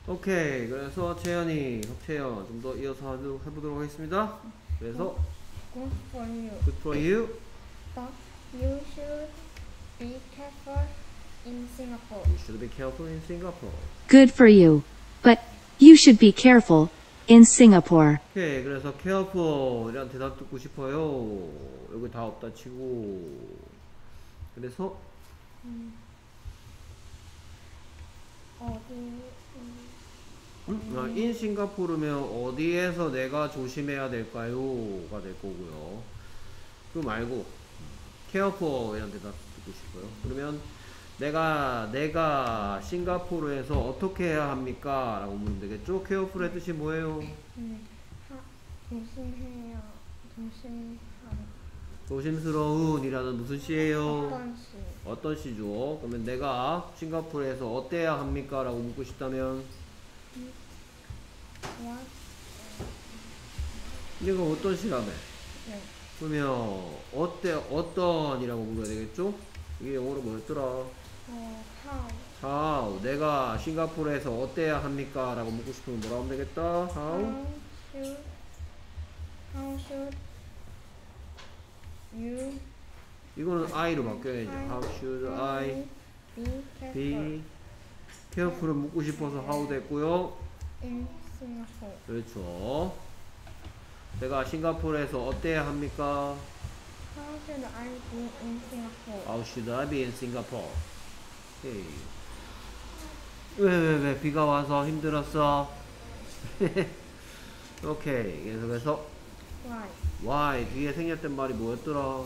오케이. 그래서 채연이, 석채연 좀 더 이어서 해보도록 하겠습니다. 그래서 Good for you. good for you. But you should be careful in Singapore. You should be careful in Singapore. Good for you. But you should be careful in Singapore. 오케이. 그래서 careful 이란 대답 듣고 싶어요. 여기 다 없다 치고. 그래서 in 싱가포르면 어디에서 내가 조심해야 될까요?가 될 거고요. 그거 말고 careful 이란 대답 듣고 싶어요. 그러면 내가 싱가포르에서 어떻게 해야 합니까? 라고 물으면 되겠죠? careful의 뜻이 뭐예요? 조심해요. 조심스러운 이라는 무슨 시예요? 어떤 시? 어떤 시죠? 그러면 내가 싱가포르에서 어때야 합니까? 라고 묻고 싶다면 What? 이거 어떤 시라며? 네. 그러면 어떤 이라고 물어야 되겠죠? 이게 영어로 뭐였더라? How? How 내가 싱가포르에서 어때야 합니까? 라고 묻고 싶으면 뭐라고 하면 되겠다? How should you 이거는 I로 바뀌어야죠. How should I be careful을 묻고 싶어서 how 됐고요. in Singapore? 그렇죠. 내가 싱가포르에서 어때야 합니까? How should I be in Singapore? How should I be in Singapore? 오케이. 왜 비가 와서 힘들었어? 오케이. 계속해서 Why? why 뒤에 생략된 말이 뭐였더라?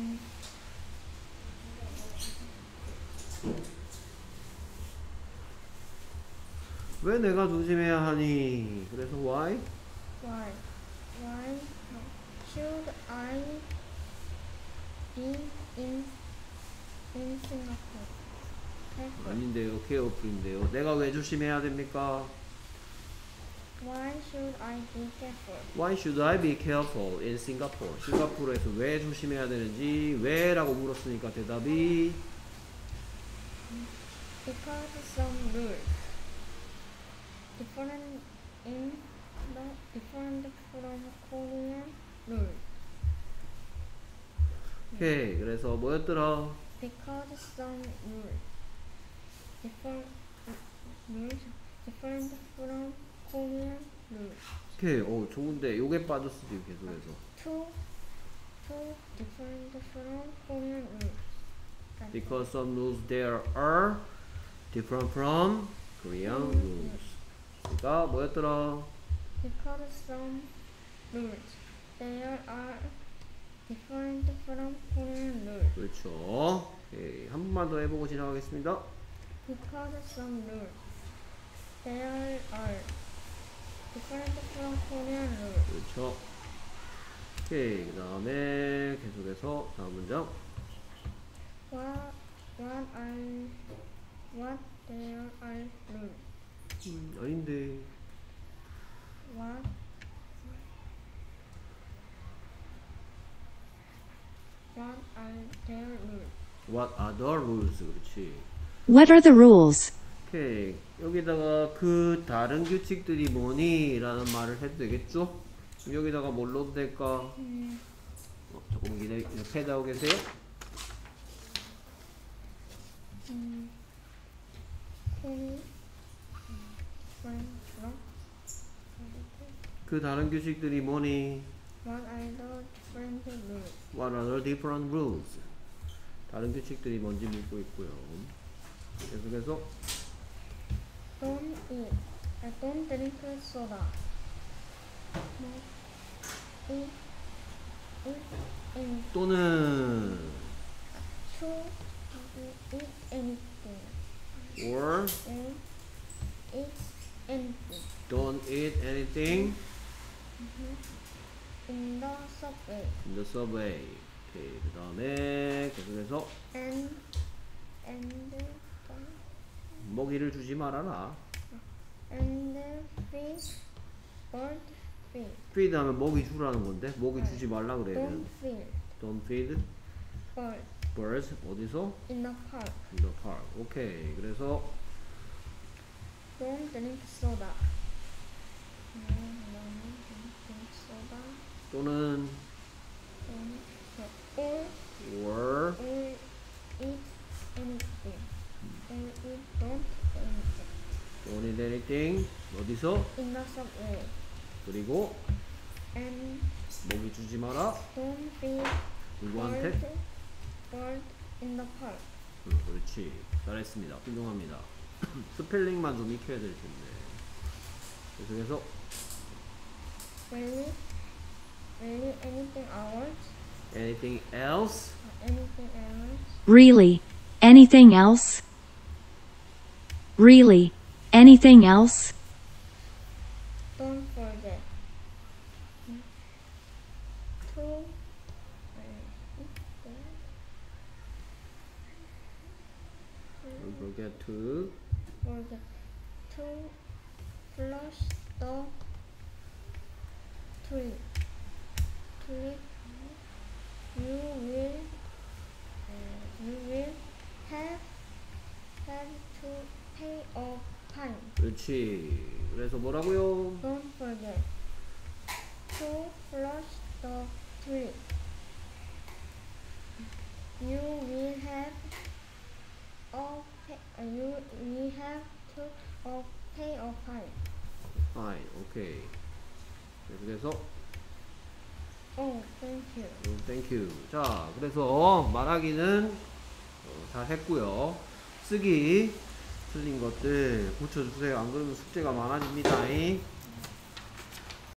왜 내가 조심해야 하니? 그래서 why? Why should I be in Singapore? 아닌데요. careful인데요. 내가 왜 조심해야 됩니까? Why should I be careful? Why should I be careful in Singapore? 싱가포르에서 왜 조심해야 되는지 왜라고 물었으니까 대답이 Because some rules different from Korean rules. 오케이. 그래서 뭐였더라? Because some rules different from Korean rules. 오케이. 좋은데 요게 빠졌어 지금 계속해서. Two different from Korean rules. Because some rules there are different from Korean rules. 그러니까 뭐였더라? Because some rules there are different from Korean rules. 그렇죠. 오케이. 한 번만 더 해보고 지나가겠습니다. Because some rules there are different from Korean rules. 그렇죠. 오케이. 그 다음에 계속해서 다음 문장. What there are rules? 아닌데. What are their rules? What are the rules? 그렇지. What are the rules? 오케이. 여기다가 그 다른 규칙들이 뭐니? 라는 말을 해도 되겠죠? 여기다가 뭘 넣어도 될까? 조금 패드하고 계세요? 그 다른 규칙들이 뭐니? What are the different rules? What are the different rules? 다른 규칙들이 뭔지 묻고 있고요. 계속해서 Don't drink soda. 또는 To eat anything. or Eat anything. don't eat anything In the subway. in the subway. 오케이. 그 다음에 계속해서 And 먹이를 주지 말아라. feed bird feed. feed 하면 먹이 주라는 건데 먹이 주지 말라 그래야 Don't 되는데 feed don't feed bird birds 어디서? in the park. in the park. 오케이. 그래서 Don't drink soda. Don't drink soda. 또는 Or or eat anything. Or eat don't anything. don't eat anything. 어디서? In the subway. 그리고 And 먹이 주지 마라. don't feed 누구한테? bird in the park. 그렇지. 잘했습니다. 훌륭합니다. 스펠링만 좀 익혀야 될 텐데. 계속해서 Really anything else? anything else? Anything else? Really? Anything else? Really? Anything else? Don't forget to Don't forget to flush the toilet. You will have to pay a fine. 그렇지. 그래서 뭐라고요? Don't forget to flush the toilet. You will have to pay a fine. fine. 오케이. 계속해서 Oh, thank you. thank you. 자, 그래서 말하기는 잘 했고요. 쓰기 틀린 것들 고쳐주세요. 안 그러면 숙제가 많아집니다.